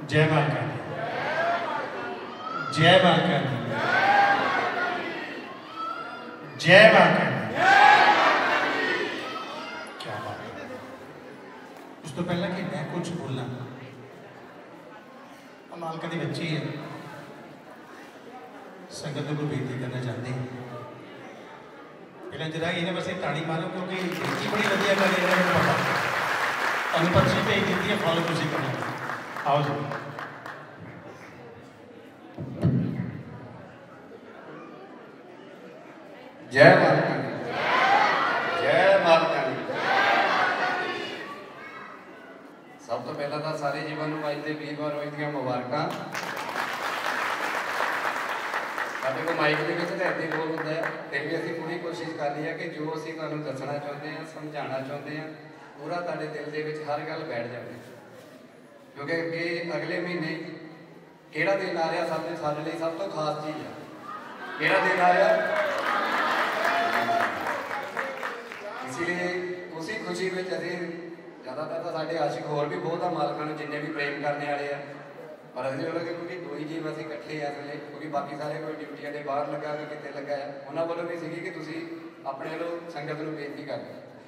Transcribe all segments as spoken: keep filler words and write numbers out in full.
जय माता दी, जय माता दी, जय माता दी। क्या बात है। उस तो पहला कि मैं कुछ बोलना मालका दी बच्ची है, संगत को बेनती करना चाहती है। पहले जरा इन्हें बस एक ताड़ी मारो क्योंकि बेनती बड़ी वधिया कर रही है। पता पर्ची भेज दी है, फॉलो तुम करना। आओ जी। जय माता दी, जय माता दी। सब तो पहला तो सारे जीवन में अज के वीरवार रोज दी मुबारक। साढ़े को माइक के तो ऐसे बोल होता है, फिर भी असी पूरी कोशिश कर ली है कि जो असी तुहानू दसना चाहते हैं, समझाना चाहते हैं, पूरा तुहाडे दिल दे विच हर गल बैठ जाए। क्योंकि अगे अगले महीने किहड़ा दिन आ रहा सब साडे लई सब तो खास चीज़ है। किहड़ा दिन आ रहा, इसीलिए उसी खुशी में अभी ज़्यादातर तो साढ़े आशिक होर भी बहुत है, मालकां नूं जिन्ने भी प्रेम करने वाले हैं। पर अभी बोलो कि क्योंकि दो ही जीव असीं इकट्ठे हैं इसलिए, क्योंकि बाकी सारे कोई ड्यूटियां के बाहर लगा कोई कितने लगा है, उन्होंने वालों भी सी कि तुसीं अपने वालों संगत नूं बेनती कर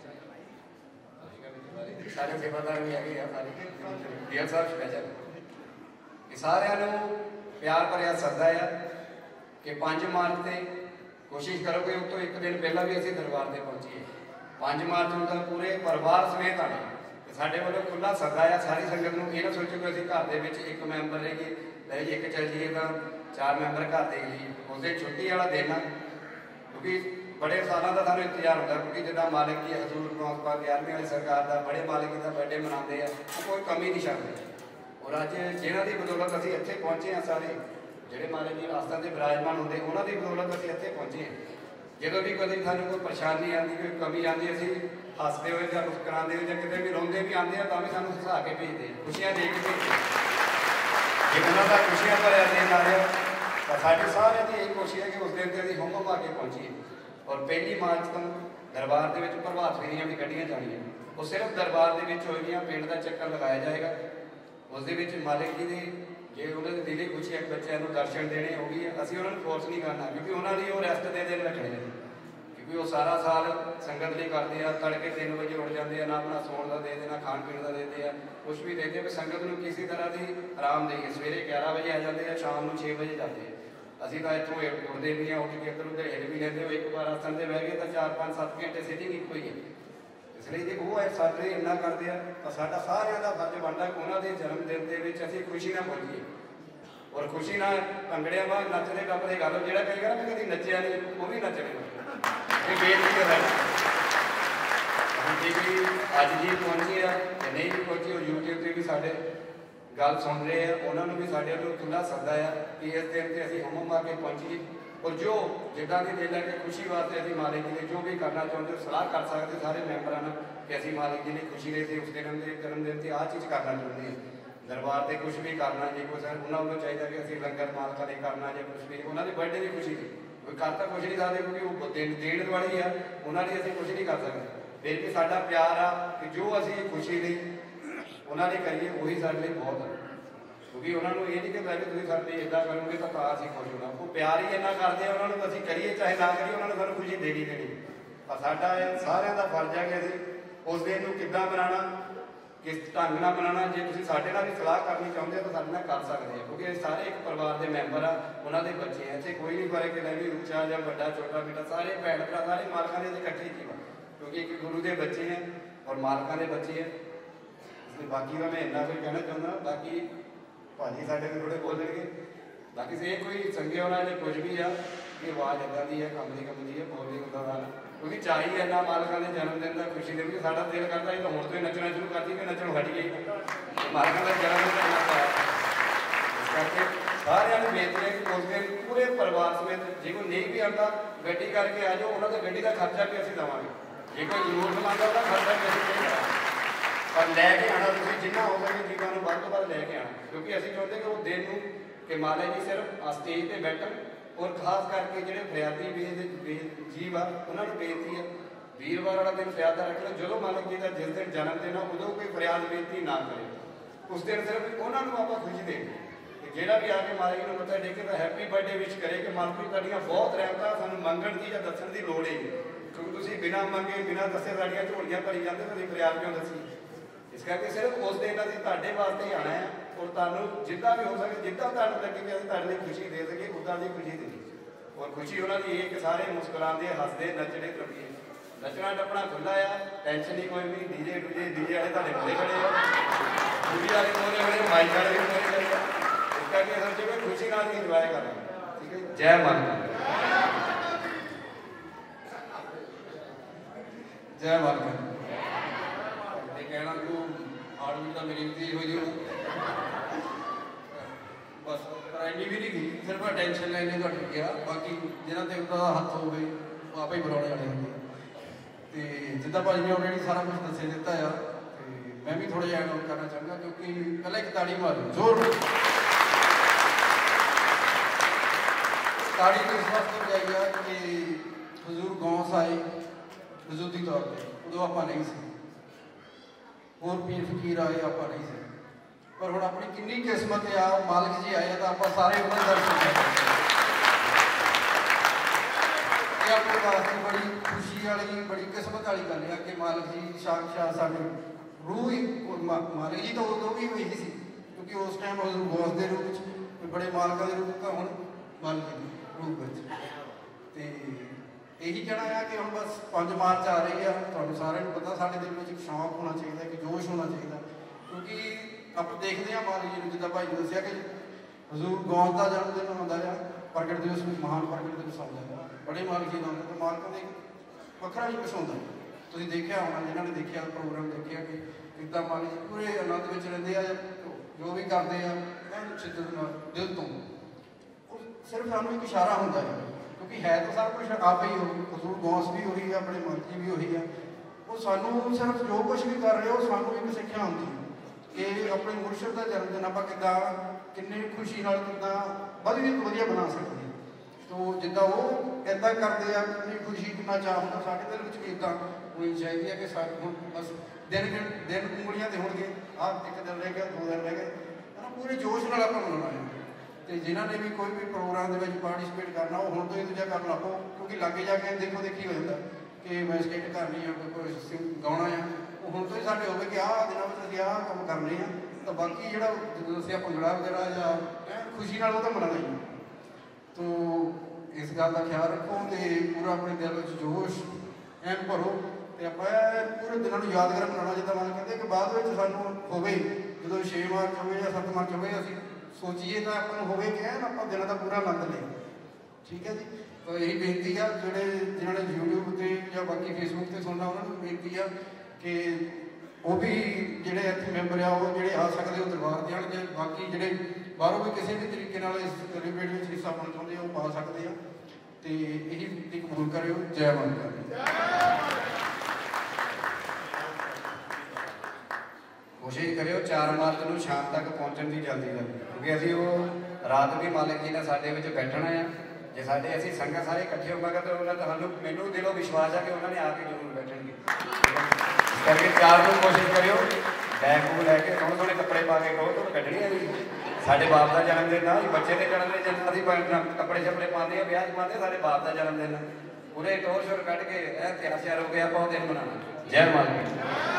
सारे सेवादार भी है सारे डीएल साहब स्पैशल कि सारिਆਂ ਨੂੰ प्यार भरिया सदा है कि पाँच मार्च से कोशिश करो कि उस तो एक दिन पहला भी असीं दरबार से पहुँचीए। पाँच मार्च ਨੂੰ ਤਾਂ पूरे परिवार समेत आने ਸਾਡੇ ਵੱਲੋਂ ਖੁੱਲਾ ਸੱਦਾ ਆ ਸਾਰੀ ਸੰਗਤ ਨੂੰ। ਇਹ ਨਾ ਸੋਚੋ ਕਿ ਅਸੀਂ ਘਰ ਦੇ ਵਿੱਚ ਇੱਕ ਮੈਂਬਰ ਰਹਿ ਗਏ, ਲੈ ਜੀ ਇੱਕ ਚੱਲ ਜੀਏ ਤਾਂ ਚਾਰ ਮੈਂਬਰ ਘਰ ਦੇ ਲਈ ਉਸ ਦਿਨ ਛੁੱਟੀ ਵਾਲਾ ਦਿਨ ਆ। ਕਿਉਂਕਿ ਬੜੇ ਸਾਲਾਂ ਦਾ ਸਾਨੂੰ ਇੰਤਜ਼ਾਰ ਹੁੰਦਾ, ਕਿਉਂਕਿ ਜਿੱਦਾਂ ਮਾਲਕ ਜੀ ਹਜ਼ੂਰ ਪ੍ਰਿੰਸੀਪਲ ਗਿਆਰਵੀਂ ਵਾਲੀ ਸਰਕਾਰ ਦਾ ਬੜੇ ਮਾਲਕ ਜੀ ਦਾ ਬਰਥਡੇ ਮਨਾਉਂਦੇ ਆ, ਕੋਈ ਕਮੀ ਨਹੀਂ ਛੱਡਦੇ। ਔਰ ਅੱਜ ਜਿਹਨਾਂ ਦੀ ਬਦੌਲਤ ਅਸੀਂ ਇੱਥੇ ਪਹੁੰਚੇ ਹਾਂ, ਸਾਰੇ ਜਿਹੜੇ ਮਾਲਕ ਜੀ ਆਸਥਾਨ ਦੇ ਵਿਰਾਜਮਾਨ ਹੁੰਦੇ ਉਹਨਾਂ ਦੀ ਬਦੌਲਤ ਅਸੀਂ ਇੱਥੇ ਪਹੁੰਚੇ ਹਾਂ। ਜਦੋਂ ਵੀ ਕਦੇ ਸਾਨੂੰ ਕੋਈ ਪਰੇਸ਼ਾਨੀ ਆਉਂਦੀ, ਕੋਈ ਕਮੀ ਆਉਂਦੀ, ਅਸੀਂ ਹੱਸਦੇ ਹੋਏ ਜਾਂ ਮੁਸਕਰਾਉਂਦੇ ਹੋਏ ਜਾਂ ਕਿਤੇ ਵੀ ਰੋਂਦੇ ਵੀ ਆਉਂਦੇ ਆ ਤਾਂ ਵੀ ਸਾਨੂੰ ਹਸਾ ਕੇ ਭੇਜਦੇ ਆ, ਖੁਸ਼ੀਆਂ ਦੇ ਕੇ ਭੇਜਦੇ। ਜੇ ਉਹਨਾਂ ਦਾ ਖੁਸ਼ੀਆਂ ਭਰਿਆ ਦਿਨ ਆ ਰਿਹਾ ਤਾਂ ਸਾਡੀ ਸਾਰਿਆਂ ਦੀ ਇਹ ਕੋਸ਼ਿਸ਼ ਹੈ ਕਿ ਉਸ ਦਿਨ 'ਤੇ ਅਸੀਂ ਹੁੰਮ ਹੁੰਮਾ ਕੇ ਪਹੁੰਚੀਏ। ਔਰ ਪਹਿਲੀ ਮਾਰਚ ਤੋਂ ਦਰਬਾਰ ਦੇ ਵਿੱਚ ਪ੍ਰਭਾਤ ਫੇਰੀਆਂ ਵੀ ਕੱਢੀਆਂ ਜਾਣੀਆਂ। ਉਹ ਸਿਰਫ ਦਰਬਾਰ ਦੇ ਵਿੱਚ ਹੋਈਆਂ, ਪਿੰਡ ਦਾ ਚੱਕਰ ਲਗਾਇਆ ਜਾਏਗਾ। ਉਸ ਦੇ ਵਿੱਚ ਮਾਲਿਕ ਜੀ ਦੇ ਜੇ ਉਹਨਾਂ ਦੇ ਦਿਲੀ ਖੁਸ਼ੀ ਹੈ ਬੱਚਿਆਂ ਨੂੰ ਦਰਸ਼ਨ ਦੇਣੇ ਹੋ ਗਈ, ਅਸੀਂ ਉਹਨਾਂ ਨੂੰ ਫੋਰਸ ਨਹੀਂ ਕਰਨਾ, ਕਿਉਂਕਿ ਉਹਨਾਂ ਲਈ ਉਹ ਰੈਸਟ ਦੇ ਦਿਨ ਰੱਖਣੇ ਨੇ। ਕਿਉਂਕਿ ਉਹ ਸਾਰਾ ਸਾਲ ਸੰਗਤ ਲਈ ਕਰਦੇ ਆ, ਤੜਕੇ ਤਿੰਨ ਵਜੇ ਉੱਠ ਜਾਂਦੇ ਆ, ਨਾ ਆਪਣਾ ਸੌਣ ਦਾ ਦੇ ਦੇਣਾ, ਖਾਣ ਪੀਣ ਦਾ ਦੇਦੇ ਆ, ਕੁਛ ਵੀ ਦੇਦੇ ਵੀ ਸੰਗਤ ਨੂੰ ਕਿਸੇ ਤਰ੍ਹਾਂ ਦੀ ਆਰਾਮ ਦੇਈਏ। ਸਵੇਰੇ ਗਿਆਰਾਂ ਵਜੇ ਆ ਜਾਂਦੇ ਆ, ਸ਼ਾਮ ਨੂੰ ਛੇ ਵਜੇ ਜਾਂਦੇ ਆ। ਅਸੀਂ ਤਾਂ ਇੱਥੋਂ ਉੱਠਦੇ ਵੀ ਆ, ਉੱਠ ਕੇ ਇੱਧਰ ਉੱਧਰ ਹਿੱਲ ਵੀ ਲੈਂਦੇ ਹੋ। ਇੱਕ ਵਾਰ ਆਸਣ 'ਤੇ ਬਹਿ ਗਏ ਤਾਂ ਚਾਰ ਪੰਜ ਸੱਤ ਘੰਟੇ ਸਿਟਿੰਗ ਇੱਕੋ ਹੀ ਹੈ। ਇਸ ਲਈ ਜੇ ਉਹ ਸਾਡੇ ਇੰਨਾ ਕਰਦੇ ਆ ਤਾਂ ਸਾਡਾ ਸਾਰਿਆਂ ਦਾ ਫਰਜ਼ ਬਣਦਾ ਕਿ ਉਹਨਾਂ ਦੇ ਜਨਮ ਦਿਨ ਦੇ ਵਿੱਚ ਅਸੀਂ ਖੁਸ਼ੀ ਨਾਲ ਪਹੁੰਚੀਏ। ਔਰ ਖੁਸ਼ੀ ਨਾਲ ਭੰਗੜਿਆਂ ਵਾਂਗ ਨੱਚਦੇ ਟੱਪਦੇ ਗੱਲ, ਜਿਹੜਾ ਕਹੇਗਾ ਨਾ ਮੈਂ ਕਦੀ ਨੱਚਿਆ ਨਹੀਂ, ਉਹ ਵੀ ਨੱਚਣੇ। ਇਹ ਬੇਨਤੀ ਹੈ ਸਾਡੀ ਕਿ ਅੱਜ ਜੀ ਪਹੁੰਚੀ ਆ ਤੇ ਨਹੀਂ ਵੀ ਪਹੁੰਚੀ, ਉਹ ਯੂਟਿਊਬ 'ਤੇ ਵੀ ਸਾਡੇ ਗੱਲ ਸੁਣ ਰਹੇ ਆ, ਉਹਨਾਂ ਨੂੰ ਵੀ ਸਾਡੇ ਵੱਲੋਂ ਖੁੱਲ੍ਹਾ ਸੱਦਾ ਆ ਕਿ ਇਸ ਦਿਨ 'ਤੇ ਅਸੀਂ ਹੁੰਮ ਹੁੰਮਾ ਕੇ ਪਹੁੰਚੀਏ। ਔਰ ਜੋ ਜਿੱਦਾਂ ਦੀ ਦਿਲ ਹੈ ਕਿ ਖੁਸ਼ੀ ਵਾਸਤੇ ਅਸੀਂ ਮਾਲਿਕ ਜੀ ਨੇ ਜੋ ਵੀ ਕਰਨਾ ਚਾਹੁੰਦੇ ਹੋ ਸਲਾਹ ਕਰ ਸਕਦੇ ਸਾਰੇ ਮੈਂਬਰਾਂ ਨਾਲ ਕਿ ਅਸੀਂ ਮਾਲਿਕ ਜੀ ਨੇ ਖੁਸ਼ੀ ਦੇ ਤੇ ਉਸ ਦਿਨ ਦੇ ਜਨਮ ਦਿਨ 'ਤੇ ਆਹ ਚੀਜ਼ ਕਰਨਾ ਚਾਹੁੰਦੇ ਹਾਂ। ਦਰਬਾਰ 'ਤੇ ਕੁਛ ਵੀ ਕਰਨਾ, ਜੇ ਕੁਛ ਉਹਨਾਂ ਵੱਲੋਂ ਚਾਹੀਦਾ ਕਿ ਅਸੀਂ ਲੰਗਰ ਮਾਲਕਾਂ ਲਈ ਕਰਨਾ ਜਾਂ ਕੁਛ ਵੀ, ਉਹਨਾਂ ਦੀ ਬਰਥਡੇ ਦੀ ਖੁਸ਼ੀ ਦੀ ਕੋਈ ਕਰ ਤਾਂ ਕੁਛ ਨਹੀਂ ਸਕਦੇ ਕਿਉਂਕਿ ਉਹ ਦਿਨ ਦੇਣ ਵਾਲੀ ਆ, ਉਹਨਾਂ ਲਈ ਅਸੀਂ ਕੁਛ ਨਹੀਂ ਕਰ ਸਕਦੇ। ਫਿਰ ਵੀ ਸਾਡਾ ਪਿਆਰ ਆ ਕਿ ਜੋ ਅਸੀਂ ਖੁਸ਼ੀ ਲਈ ਉਹਨਾਂ ਲਈ ਕਰੀਏ ਉਹੀ ਸਾਡੇ ਲਈ ਬਹੁਤ ਹੈ। ਕਿਉਂਕਿ ਉਹਨਾਂ ਨੂੰ ਇਹ ਨਹੀਂ ਕਿ ਮੈਂ ਕਿ ਤੁਸੀਂ ਸਾਡੇ ਲਈ ਇੱਦਾਂ ਕਰੋਗੇ ਤਾਂ ਤਾਂ ਅਸੀਂ ਖੁਸ਼ ਹੋਣਾ। ਉਹ ਪਿਆਰ ਹੀ ਇੰਨਾ ਕਰਦੇ ਆ ਉਹਨਾਂ ਨੂੰ, ਅਸੀਂ ਕਰੀਏ ਚਾਹੇ ਨਾ ਕਰੀਏ, ਉਹਨਾਂ ਨੂੰ ਸਾਨੂੰ ਖੁਸ਼ੀ ਦੇਣੀ ਦੇਣੀ। ਪਰ ਸਾਡਾ ਇਹ ਸਾਰਿਆਂ ਦਾ ਫਰਜ਼ ਹੈ ਕਿ ਅਸੀਂ ਉਸ ਦਿਨ ਨੂੰ ਕਿੱਦਾਂ ਮਨਾਉਣਾ, ਕਿਸ ਢੰਗ ਨਾਲ ਮਨਾਉਣਾ। ਜੇ ਤੁਸੀਂ ਸਾਡੇ ਨਾਲ ਵੀ ਸਲਾਹ ਕਰਨੀ ਚਾਹੁੰਦੇ ਹੋ ਤਾਂ ਸਾਡੇ ਨਾਲ ਕਰ ਸਕਦੇ ਆ, ਕਿਉਂਕਿ ਸਾਰੇ ਇੱਕ ਪਰਿਵਾਰ ਦੇ ਮੈਂਬਰ ਆ, ਉਹਨਾਂ ਦੇ ਬੱਚੇ ਆ। ਇੱਥੇ ਕੋਈ ਨਹੀਂ ਫਰਕ ਕਿ ਵੀ ਉੱਚਾ ਜਾਂ ਵੱਡਾ ਛੋਟਾ ਬੇਟਾ, ਸਾਰੇ ਭੈਣ ਭਰਾ ਸਾਰੇ ਮਾਲਕਾਂ ਦੇ ਇਕੱਠੇ ਜੀਵਨ, ਕਿਉਂਕਿ ਇੱਕ ਗੁਰੂ ਦੇ ਬੱਚੇ ਹੈ ਔਰ ਮਾਲਕਾਂ ਦੇ ਬੱਚੇ ਹੈ। ਬਾਕੀ ਦਾ ਮੈਂ ਇੰਨਾ ਕੋਈ ਕਹਿਣਾ ਚਾਹੁੰਦਾ, ਬਾਕੀ ਭਾਜੀ ਸਾਡੇ ਵੀ ਥੋੜ੍ਹੇ ਬੋਲਣਗੇ। ਬਾਕੀ ਸੇ ਕੋਈ ਸੰਗੇ ਉਹਨਾਂ ਨੇ ਕੁਝ ਵੀ ਆ ਕਿ ਆਵਾਜ਼ ਇੱਦਾਂ ਦੀ ਹੈ, ਕੰਮ ਦੀ ਕੰਮ ਦੀ ਹੈ, ਬੋਲ ਨਹੀਂ ਹੁੰਦਾ ਨਾਲ, ਕਿਉਂਕਿ ਚਾਹੀ ਇੰਨਾ ਮਾਲਕਾਂ ਦੇ ਜਨਮ ਦਿਨ ਦਾ ਖੁਸ਼ੀ ਦੇ ਵੀ ਸਾਡਾ ਦਿਲ ਕਰਦਾ ਇਹ ਤਾਂ ਹੁਣ ਤੋਂ ਹੀ ਨੱਚਣਾ ਸ਼ੁਰੂ ਕਰ ਦਈਏ ਕਿ ਨੱਚਣ ਹਟ ਗਈ ਮਾਲਕਾਂ ਦਾ ਜਨਮ ਦਿਨ ਕਰਨਾ ਪਿਆ। ਇਸ ਕਰਕੇ ਸਾਰਿਆਂ ਨੂੰ ਬੇਨਤੀ ਹੈ ਕਿ ਉਸ ਦਿਨ ਪੂਰੇ ਪਰਿਵਾਰ ਸਮੇਤ ਜੇ ਕੋਈ ਨਹੀਂ ਵੀ ਆਉਂਦਾ ਗੱਡੀ ਕਰਕੇ ਆ ਜਾਓ, ਉਹਨਾਂ ਦਾ ਗੱਡੀ ਦਾ ਖਰਚਾ ਵੀ ਅਸੀਂ ਦੇਵਾਂਗੇ। ਜੇ ਕੋਈ ਜ਼ਰੂਰ ਮੰਗਦਾ ਉਹਦਾ ਖਰਚਾ ਵੀ ਅਸੀਂ ਨਹੀਂ ਕਰਾਂਗੇ, ਪਰ ਲੈ ਕੇ ਆਉਣਾ ਤੁਸੀਂ ਜਿੰਨਾ ਹੋ ਸਕੇ ਜੀਵਾਂ ਨੂੰ ਵੱਧ ਤੋਂ ਵੱਧ ਲੈ ਕੇ ਆਉਣਾ। ਕਿਉਂਕਿ ਅਸੀਂ ਚਾਹੁੰਦੇ ਕਿ ਉਹ ਦਿਨ ਨੂੰ ਕਿ ਮਾਤਾ ਜੀ ਸਿਰਫ ਸਟੇਜ 'ਤੇ ਬੈਠਣ, ਔਰ ਖਾਸ ਕਰਕੇ ਜਿਹੜੇ ਫਰਿਆਦੀ ਵੇਦ ਜੀਵ ਆ ਉਹਨਾਂ ਨੂੰ ਬੇਨਤੀ ਹੈ ਵੀਰਵਾਰ ਵਾਲਾ ਦਿਨ ਫਰਿਆਦ ਦਾ ਰੱਖ ਲਓ। ਜਦੋਂ ਮਾਲਕ ਜੀ ਦਾ ਜਿਸ ਦਿਨ ਜਨਮ ਦਿਨ ਆ ਉਦੋਂ ਕੋਈ ਫਰਿਆਦ ਬੇਨਤੀ ਨਾ ਕਰੇ, ਉਸ ਦਿਨ ਸਿਰਫ ਉਹਨਾਂ ਨੂੰ ਆਪਾਂ ਖੁਸ਼ੀ ਦੇਣੀ ਕਿ ਜਿਹੜਾ ਵੀ ਆ ਕੇ ਮਾਲਕ ਜੀ ਨੂੰ ਮੱਥਾ ਟੇਕੇ ਤਾਂ ਹੈਪੀ ਬਰਥਡੇ ਵਿਸ਼ ਕਰੇ ਕਿ ਮਾਲਕ ਜੀ ਤੁਹਾਡੀਆਂ ਬਹੁਤ ਰਹਿਮਤਾਂ, ਸਾਨੂੰ ਮੰਗਣ ਦੀ ਜਾਂ ਦੱਸਣ ਦੀ ਲੋੜ ਹੀ ਨਹੀਂ, ਕਿਉਂਕਿ ਤੁਸੀਂ ਬਿਨਾਂ ਮੰਗੇ ਬਿਨਾਂ ਦੱਸੇ ਸਾਡੀਆਂ ਝੋਲੀਆਂ ਭਰੀ ਜਾਂਦੇ, ਤੁਸੀਂ ਫਰਿਆਦ ਕਿਉਂ ਦੱਸੀ। ਇਸ ਕਰਕੇ ਸਿਰਫ ਉਸ ਦਿਨ ਅਸੀਂ ਤੁਹਾਡੇ ਵਾਸਤੇ ਹੀ ਆਉਣਾ ਹੈ ਔਰ ਤੁਹਾਨੂੰ ਜਿੱਦਾਂ ਵੀ ਹੋ ਸਕੇ, ਜਿੱਦਾਂ ਤੁਹਾਨੂੰ ਲੱਗੇ ਕਿ ਅਸੀਂ ਤੁਹਾਡੇ ਲਈ ਖੁਸ਼ੀ ਦੇ ਸਕੀਏ ਉੱਦਾਂ ਦੀ ਖੁਸ਼ੀ ਦੇਣੀ। ਔਰ ਖੁਸ਼ੀ ਉਹਨਾਂ ਦੀ ਇਹ ਕਿ ਸਾਰੇ ਮੁਸਕਰਾਉਂਦੇ, ਹੱਸਦੇ, ਨੱਚਦੇ ਟੱਪੀਏ। ਨੱਚਣਾ ਟੱਪਣਾ ਖੁੱਲ੍ਹਾ ਆ, ਟੈਨਸ਼ਨ ਨਹੀਂ ਕੋਈ ਵੀ। ਡੀਜੇ ਡੂਜੇ ਡੀਜੇ ਵਾਲੇ ਤੁਹਾਡੇ ਕੋਲੇ ਖੜੇ ਆ, ਡੀਜੇ ਵਾਲੇ ਕੋਲੇ ਖੜੇ, ਮਾਈਕ ਵਾਲੇ ਵੀ ਕੋਲੇ ਖੜੇ ਆ। ਇਸ ਕਰਕੇ ਸੋਚੋ ਕਿ ਖੁਸ਼ੀ ਨਾਲ ਹੀ ਇੰਜੋਏ ਕਰਨਾ। ਠੀਕ ਹੈ, ਜੈ ਮਾਤਾ, ਜੈ ਮਾਤਾ। ਇਹ ਕਹਿਣਾ ਤੂੰ ਆੜੂ ਤਾਂ ਮੇਰੀ ਵੀ ਹੋ ਜੂ ਬਸ, ਪਰ ਇੰਨੀ ਵੀ ਨਹੀਂ ਗਈ, ਸਿਰਫ ਟੈਨਸ਼ਨ ਲੈਣੇ ਘੱਟ ਗਿਆ। ਬਾਕੀ ਜਿਹਨਾਂ ਤੇ ਉਹਦਾ ਹੱਥ ਹੋਵੇ ਉਹ ਆਪੇ ਹੀ ਬੁਲਾਉਣੇ ਵਾਲੇ ਹੁੰਦੇ। ਤੇ ਜਿੱਦਾਂ ਭਾਜੀ ਨੇ ਆਲਰੇਡੀ ਸਾਰਾ ਕੁਝ ਦੱਸੇ ਦਿੱਤਾ ਆ, ਤੇ ਮੈਂ ਵੀ ਥੋੜਾ ਜਿਹਾ ਐਡ ਆਨ ਕਰਨਾ ਚਾਹੁੰਦਾ, ਕਿਉਂਕਿ ਪਹਿਲਾਂ ਇੱਕ ਤਾੜੀ ਮਾਰੋ ਜ਼ੋਰ ਨਾਲ। ਤਾੜੀ ਤੋਂ ਇਸ ਵਾਸਤੇ ਜਾਈ ਆ ਕਿ ਹਜ਼ੂਰ ਗੌਸ ਆਏ ਵਜੂਦੀ ਤੌਰ ਤੇ, ਉਦੋਂ ਆਪਾਂ ਨਹੀਂ ਸੀ, ਹੋਰ ਪੀਰ ਫਕੀਰ ਆਏ ਆਪਾਂ ਨਹੀਂ ਸੀ, ਪਰ ਹੁਣ ਆਪਣੀ ਕਿੰਨੀ ਕਿਸਮਤ ਆ, ਮਾਲਕ ਜੀ ਆਏ ਤਾਂ ਆਪਾਂ ਸਾਰੇ ਉਹਨਾਂ ਦੇ ਦਰਸ਼ਨ ਕਰਦੇ। ਇਹ ਆਪਣੇ ਵਾਸਤੇ ਬੜੀ ਖੁਸ਼ੀ ਵਾਲੀ, ਬੜੀ ਕਿਸਮਤ ਵਾਲੀ ਗੱਲ ਆ ਕਿ ਮਾਲਕ ਜੀ ਸਾਖਸ਼ਾਤ ਸਾਡੇ ਰੂਹ ਹੀ, ਮਾਲਕ ਜੀ ਤਾਂ ਉਦੋਂ ਵੀ ਹੋਈ ਸੀ, ਕਿਉਂਕਿ ਉਸ ਟਾਈਮ ਹਜ਼ੂਰ ਗੌਸ ਦੇ ਰੂਪ ਵਿੱਚ, ਬੜੇ ਮਾਲਕਾਂ ਦੇ ਰੂਪ, ਤਾਂ ਹੁਣ ਮਾਲਕ ਜੀ ਰੂਪ ਵਿੱਚ। ਤੇ ਇਹੀ ਕਹਿਣਾ ਆ ਕਿ ਹੁਣ ਬਸ ਪੰਜ ਮਾਰਚ ਆ ਰਹੀ ਆ, ਤੁਹਾਨੂੰ ਸਾਰਿਆਂ ਨੂੰ ਪਤਾ ਸਾਡੇ ਦਿਲ ਵਿੱਚ ਇੱਕ ਸ਼ੌਕ ਹੋਣਾ ਚਾਹੀਦਾ, ਕਿ ਜੋਸ਼ ਹੋਣਾ ਚਾਹੀਦਾ, ਕਿਉਂਕਿ ਆਪਾਂ ਦੇਖਦੇ ਹਾਂ ਮਾਲਕ ਜੀ ਨੂੰ, ਜਿੱਦਾਂ ਭਾਈ ਨੇ ਦੱਸਿਆ ਕਿ ਹਜ਼ੂਰ ਗੌਸ ਦਾ ਜਨਮ ਦਿਨ ਹੁੰਦਾ ਆ, ਪ੍ਰਗਟ ਦਿਵਸ ਨੂੰ ਮਹਾਨ ਪ੍ਰਗਟ ਦਿਵਸ ਆਉਂਦਾ ਆ, ਬੜੇ ਮਾਲਕ ਜੀ ਦਾ ਹੁੰਦਾ, ਤੇ ਮਾਲਕਾਂ ਦੇ ਵੱਖਰਾ ਹੀ ਕੁਛ ਹੁੰਦਾ। ਤੁਸੀਂ ਦੇਖਿਆ ਹੋਣਾ, ਜਿਨ੍ਹਾਂ ਨੇ ਦੇਖਿਆ ਪ੍ਰੋਗਰਾਮ ਦੇਖਿਆ ਕਿ ਕਿੱਦਾਂ ਮਾਲਕ ਜੀ ਪੂਰੇ ਆਨੰਦ ਵਿੱਚ ਰਹਿੰਦੇ ਆ, ਜੋ ਵੀ ਕਰਦੇ ਆ ਐਨ ਸ਼ਿੱਦਤ ਨਾਲ, ਦਿਲ ਤੋਂ। ਉਹ ਸਿਰਫ ਸਾਨੂੰ ਇੱਕ ਇਸ਼ਾਰਾ ਹੁੰਦਾ ਹੈ, ਕਿਉਂਕਿ ਹੈ ਤਾਂ ਸਾਰਾ ਕੁਛ ਆਪ ਹੀ ਹੋ, ਹਜ਼ੂਰ ਗੌਸ ਵੀ ਉਹੀ ਆ, ਆਪਣੇ ਮਾਲਕ ਜੀ ਵੀ ਉਹੀ ਆ। ਉਹ ਸਾਨੂੰ ਸਿਰਫ ਜੋ ਕੁਛ ਵੀ ਕਰ ਰਹੇ ਹੋ, ਸਾਨੂੰ ਇੱਕ ਸਿੱਖਿਆ ਹੁੰਦੀ ਹੈ ਕਿ ਆਪਣੇ ਮੁਰਸ਼ਿਦ ਦਾ ਜਨਮ ਦਿਨ ਆਪਾਂ ਕਿੱਦਾਂ, ਕਿੰਨੀ ਖੁਸ਼ੀ ਨਾਲ, ਕਿੱਦਾਂ ਵਧੀਆ ਤੋਂ ਵਧੀਆ ਬਣਾ ਸਕਦੇ ਹਾਂ। ਤੋ ਜਿੱਦਾਂ ਉਹ ਇੱਦਾਂ ਕਰਦੇ ਆ, ਕਿੰਨੀ ਖੁਸ਼ੀ, ਕਿੰਨਾ ਚਾਅ ਹੁੰਦਾ, ਸਾਡੇ ਦਿਲ ਵਿੱਚ ਵੀ ਇੱਦਾਂ ਹੋਣੀ ਚਾਹੀਦੀ ਹੈ ਕਿ ਸਾਡੇ ਹੁਣ ਬਸ ਦਿਨ ਦਿਨ ਦਿਨ ਉਂਗਲੀਆਂ ਤੇ ਹੋਣਗੇ, ਆਹ ਇੱਕ ਦਿਨ ਰਹਿ ਗਿਆ, ਦੋ ਦਿਨ ਰਹਿ ਗਏ, ਹੈ ਪੂਰੇ ਜੋਸ਼ ਨਾਲ ਆਪਾਂ ਮਨਾਉਣਾ ਹੈ। ਤੇ ਜਿਨ੍ਹਾਂ ਨੇ ਵੀ ਕੋਈ ਵੀ ਪ੍ਰੋਗਰਾਮ ਦੇ ਵਿੱਚ ਪਾਰਟੀਸਪੇਟ ਕਰਨਾ, ਉਹ ਹੁਣ ਤੋਂ ਹੀ ਦੂਜਾ ਕਰਨ ਲੱਪੋ, ਕਿਉਂਕਿ ਲਾਗੇ ਜਾ ਕੇ ਦੇਖੋ ਦੇਖੀ ਹੋ ਜਾਂਦਾ ਕਿ ਮੈਂ ਸਕਿੱਟ ਕਰਨੀ ਆ, ਕੋਈ ਸਿੰਗ ਗਾਉਣਾ ਆ, ਉਹ ਹੁਣ ਤੋਂ ਹੀ ਸਾਡੇ ਹੋਵੇ ਕਿ ਆਹ ਦਿਨਾਂ ਵਿੱਚ ਅਸੀਂ ਆਹ ਕੰਮ ਕਰਨੇ ਆ। ਤਾਂ ਬਾਕੀ ਜਿਹੜਾ ਜਦੋਂ ਅਸੀਂ ਭੰਗੜਾ ਵਗੈਰਾ ਜਾਂ ਖੁਸ਼ੀ ਨਾਲ ਉਹ ਤਾਂ ਮਨਾਉਣਾ ਹੀ। ਤੋ ਇਸ ਗੱਲ ਦਾ ਖਿਆਲ ਰੱਖੋ ਤੇ ਪੂਰਾ ਆਪਣੇ ਦਿਲ ਵਿੱਚ ਜੋਸ਼ ਐਨ ਭਰੋ, ਤੇ ਆਪਾਂ ਪੂਰੇ ਦਿਨਾਂ ਨੂੰ ਯਾਦਗਾਰ ਬਣਾਉਣਾ। ਜਿੱਦਾਂ ਮਨ ਕਹਿੰਦੇ ਕਿ ਬਾਅਦ ਵਿੱਚ ਸਾਨੂੰ ਹੋਵੇ, ਜਦੋਂ ਛੇ ਮਾਰਚ ਹੋਵੇ ਜਾਂ ਸੱਤ ਮਾਰਚ ਹੋਵੇ, ਅਸੀਂ ਸੋਚੀਏ ਤਾਂ ਆਪਾਂ ਨੂੰ ਹੋਵੇ ਕਿ ਐਨ ਆਪਾਂ ਦਿਨਾਂ ਦਾ ਪੂਰਾ ਆਨੰਦ ਲਈਏ। ਠੀਕ ਹੈ ਜੀ, ਤਾਂ ਇਹੀ ਬੇਨਤੀ ਆ ਜਿਹੜੇ ਜਿਨ੍ਹਾਂ ਨੇ ਯੂਟਿਊਬ 'ਤੇ ਜਾਂ ਬਾਕੀ ਫੇਸਬੁੱਕ 'ਤੇ ਸੁਣਨਾ, ਉਹਨਾਂ ਨੂੰ ਬੇਨਤੀ ਆ ਕਿ ਉਹ ਵੀ ਜਿਹੜੇ ਇੱਥੇ ਮੈਂਬਰ ਆ, ਉਹ ਜਿਹੜੇ ਆ ਸਕਦੇ ਉਹ ਦਰਬਾਰ ਦੇ ਆਉਣ, ਤੇ ਬਾਕੀ ਜਿਹੜੇ ਬਾਹਰੋਂ ਵੀ ਕਿਸੇ ਵੀ ਤਰੀਕੇ ਨਾਲ ਇਸ ਸੈਲੀਬ੍ਰੇਟ ਵਿੱਚ ਹਿੱਸਾ ਪਾਉਣਾ ਚਾਹੁੰਦੇ ਆ, ਉਹ ਪਾ ਸਕਦੇ ਆ। ਤੇ ਇਹੀ ਬੇਨਤੀ ਕਬੂਲ ਕਰਿਓ। ਜੈ ਮਾਤਾ ਦੀ। ਕੋਸ਼ਿਸ਼ ਕਰਿਓ ਚਾਰ ਮਾਰਚ ਨੂੰ ਸ਼ਾਮ ਤੱਕ ਪਹੁੰਚਣ ਦੀ ਜਲਦੀ ਨਾਲ, ਕਿਉਂਕਿ ਅਸੀਂ ਉਹ ਰਾਤ ਵੀ ਮਾਲਕ ਜੀ ਨੇ ਸਾਡੇ ਵਿੱਚ ਬੈਠਣਾ ਆ। ਜੇ ਸਾਡੇ ਅਸੀਂ ਸੰਗਤ ਸਾਰੇ ਇਕੱਠੇ ਹੋਵਾਂਗੇ ਤਾਂ ਉਹਨਾਂ ਤੁਹਾਨੂੰ, ਮੈਨੂੰ ਦਿਲੋਂ ਵਿਸ਼ਵਾਸ ਆ ਕਿ ਉਹਨਾਂ ਨੇ ਆ ਕੇ ਜ਼ਰੂਰ ਬੈਠਣਗੇ। ਇਸ ਕਰਕੇ ਚਾਰ ਨੂੰ ਕੋਸ਼ਿਸ਼ ਕਰਿਓ, ਬੈਗ ਬੂਗ ਲੈ ਕੇ ਸੋਹਣੇ ਸੋਹਣੇ ਕੱਪੜੇ ਪਾ ਕੇ ਕਹੋ ਤੁਹਾਨੂੰ ਕੱਢਣੀ ਆ ਜੀ। ਸਾਡੇ ਬਾਪ ਦਾ ਜਨਮ ਦਿਨ ਆ, ਬੱਚੇ ਦੇ ਜਨਮ ਦਿਨ ਅਸੀਂ ਕੱਪੜੇ ਛੱਪੜੇ ਪਾਉਂਦੇ ਆ, ਵਿਆਹ 'ਚ ਪਾਉਂਦੇ, ਸਾਡੇ ਬਾਪ ਦਾ ਜਨਮ ਦਿਨ ਪੂਰੇ ਟੋਰ ਸ਼ੋਰ ਕੱਢ ਕੇ ਇਹ ਤਿਆਰ ਸ਼ਿਆਰ ਹੋ ਕੇ ਆਪਾਂ ਉਹ ਦਿਨ ਮਨਾਉਣਾ। ਜੈ ਮਾਤਾ।